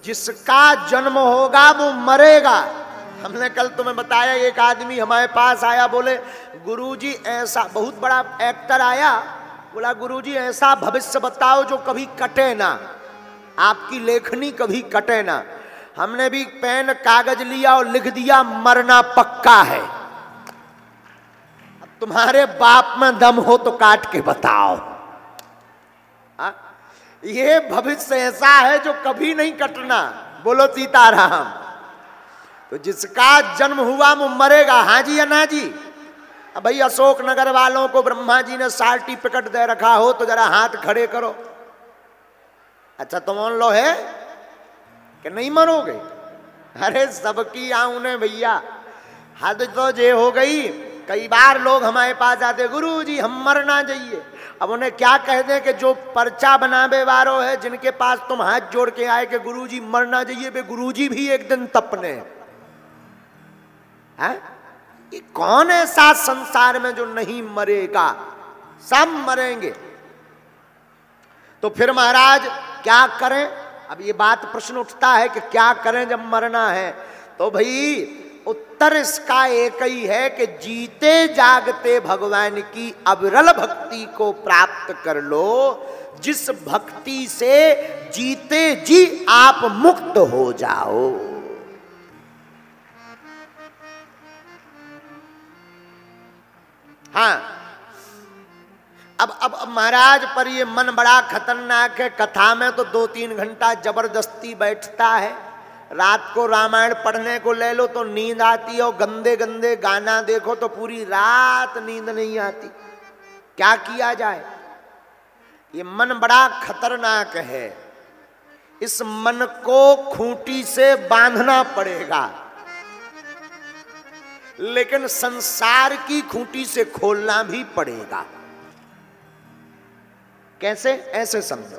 जिसका जन्म होगा वो मरेगा। हमने कल तुम्हें बताया, एक आदमी हमारे पास आया, बोले गुरुजी ऐसा, बहुत बड़ा एक्टर आया, बोला गुरुजी ऐसा भविष्य बताओ जो कभी कटे ना, आपकी लेखनी कभी कटे ना। हमने भी पेन कागज लिया और लिख दिया मरना पक्का है। अब तुम्हारे बाप में दम हो तो काट के बताओ। ये भविष्य ऐसा है जो कभी नहीं कटना। बोलो सीताराम। तो जिसका जन्म हुआ वो मरेगा। हाँ जी या ना जी? अब भाई अशोक नगर वालों को ब्रह्मा जी ने सर्टिफिकेट दे रखा हो तो जरा हाथ खड़े करो। अच्छा तुम मान लो है कि नहीं मरोगे? अरे सबकी आऊने भैया, हद तो ये हो गई। कई बार लोग हमारे पास आते, गुरुजी हम मरना चाहिए। अब उन्हें क्या कह दें कि जो पर्चा बनावे वारो है, जिनके पास तुम हाथ जोड़ के आए कि गुरुजी मरना चाहिए, वे गुरुजी भी एक दिन तपने हैं। ये कौन ऐसा संसार में जो नहीं मरेगा? सब मरेंगे। तो फिर महाराज क्या करें? अब ये बात प्रश्न उठता है कि क्या करें जब मरना है। तो भाई उत्तर इसका एक ही है कि जीते जागते भगवान की अविरल भक्ति को प्राप्त कर लो, जिस भक्ति से जीते जी आप मुक्त हो जाओ। हाँ, अब महाराज पर ये मन बड़ा खतरनाक है। कथा में तो 2-3 घंटा जबरदस्ती बैठता है। रात को रामायण पढ़ने को ले लो तो नींद आती है, और गंदे गंदे गाना देखो तो पूरी रात नींद नहीं आती। क्या किया जाए? ये मन बड़ा खतरनाक है। इस मन को खूंटी से बांधना पड़ेगा, लेकिन संसार की खूंटी से खोलना भी पड़ेगा। कैसे? ऐसे समझो।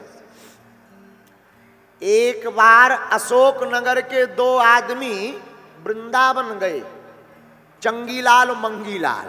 एक बार अशोक नगर के 2 आदमी वृंदावन गए, चंगीलाल और मंगीलाल।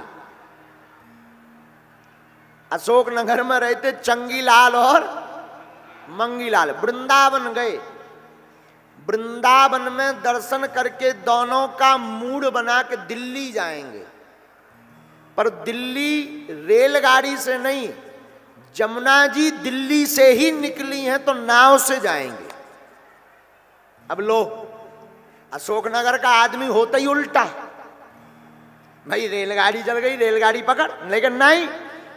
अशोक नगर में रहते चंगीलाल और मंगीलाल। वृंदावन गए। वृंदावन में दर्शन करके दोनों का मूड बना के दिल्ली जाएंगे, पर दिल्ली रेलगाड़ी से नहीं, जमुना जी दिल्ली से ही निकली हैं तो नाव से जाएंगे। अब लो, अशोकनगर का आदमी होता ही उल्टा, भाई रेलगाड़ी चल गई, रेलगाड़ी पकड़। लेकिन नहीं,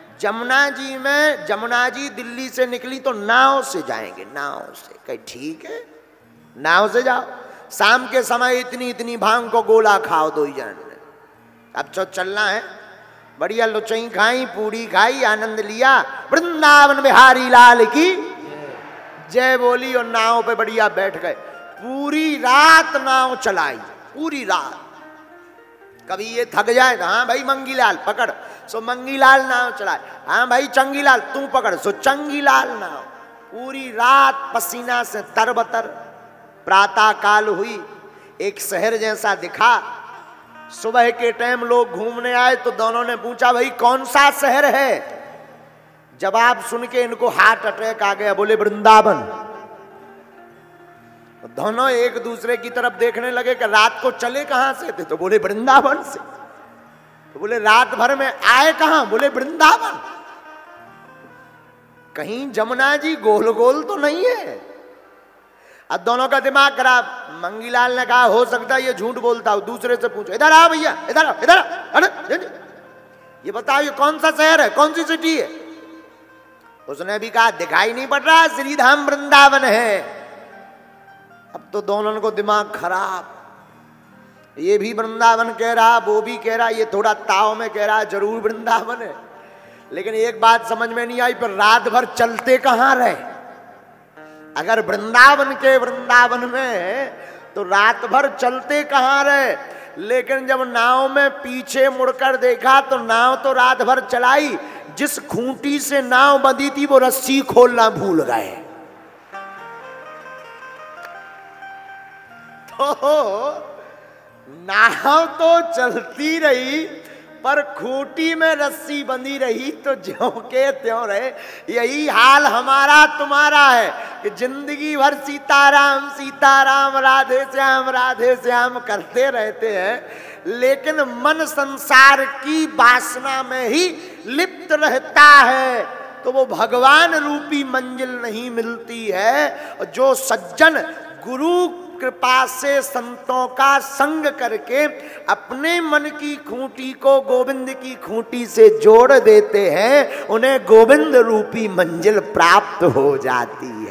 जमुना जी दिल्ली से निकली तो नाव से जाएंगे, नाव से। कहीं ठीक है, नाव से जाओ। शाम के समय इतनी इतनी भांग को गोला खाओ 2 जन ने। अब तो चलना है, बढ़िया लुचई खाई, पूड़ी खाई, आनंद लिया, वृंदावन बिहारी लाल की जय बोली, और नाव पे बढ़िया बैठ गए। पूरी रात नाव चलाई, पूरी रात। कभी ये थक जाए तो हाँ भाई मंगीलाल पकड़, सो मंगीलाल नाव चलाए। हाँ भाई चंगीलाल तू पकड़, सो चंगीलाल नाव। पूरी रात पसीना से तरबतर। प्रातः काल हुई, एक शहर जैसा दिखा। सुबह के टाइम लोग घूमने आए तो दोनों ने पूछा भाई कौन सा शहर है? जवाब सुन के इनको हार्ट अटैक आ गया, बोले वृंदावन। दोनों एक दूसरे की तरफ देखने लगे कि रात को चले कहां से थे? तो बोले वृंदावन से। तो बोले रात भर में आए कहां? बोले वृंदावन। कहीं जमुना जी गोल गोल तो नहीं है? अब दोनों का दिमाग खराब। मंगीलाल ने कहा हो सकता है ये झूठ बोलता हो, दूसरे से पूछो। इधर आ भैया, इधर आ, इधर आ। अरे ये बताओ ये कौन सा शहर है, कौन सी सिटी है? उसने भी कहा दिखाई नहीं पड़ रहा, श्रीधाम वृंदावन है। अब तो दोनों को दिमाग खराब। ये भी वृंदावन कह रहा, वो भी कह रहा, ये थोड़ा ताव में कह रहा जरूर वृंदावन है। लेकिन एक बात समझ में नहीं आई, पर रात भर चलते कहां रहे? अगर वृंदावन के वृंदावन में तो रात भर चलते कहां रहे? लेकिन जब नाव में पीछे मुड़कर देखा तो नाव तो रात भर चलाई, जिस खूंटी से नाव बंधी थी वो रस्सी खोलना भूल गए। तो नाव तो चलती रही, पर खूंटी में रस्सी बंधी रही तो ज्यों के त्यों रहे। यही हाल हमारा तुम्हारा है कि जिंदगी भर सीताराम सीताराम राधे श्याम करते रहते हैं, लेकिन मन संसार की वासना में ही लिप्त रहता है, तो वो भगवान रूपी मंजिल नहीं मिलती है। जो सज्जन गुरु कृपा से संतों का संग करके अपने मन की खूंटी को गोविंद की खूंटी से जोड़ देते हैं, उन्हें गोविंद रूपी मंजिल प्राप्त हो जाती है।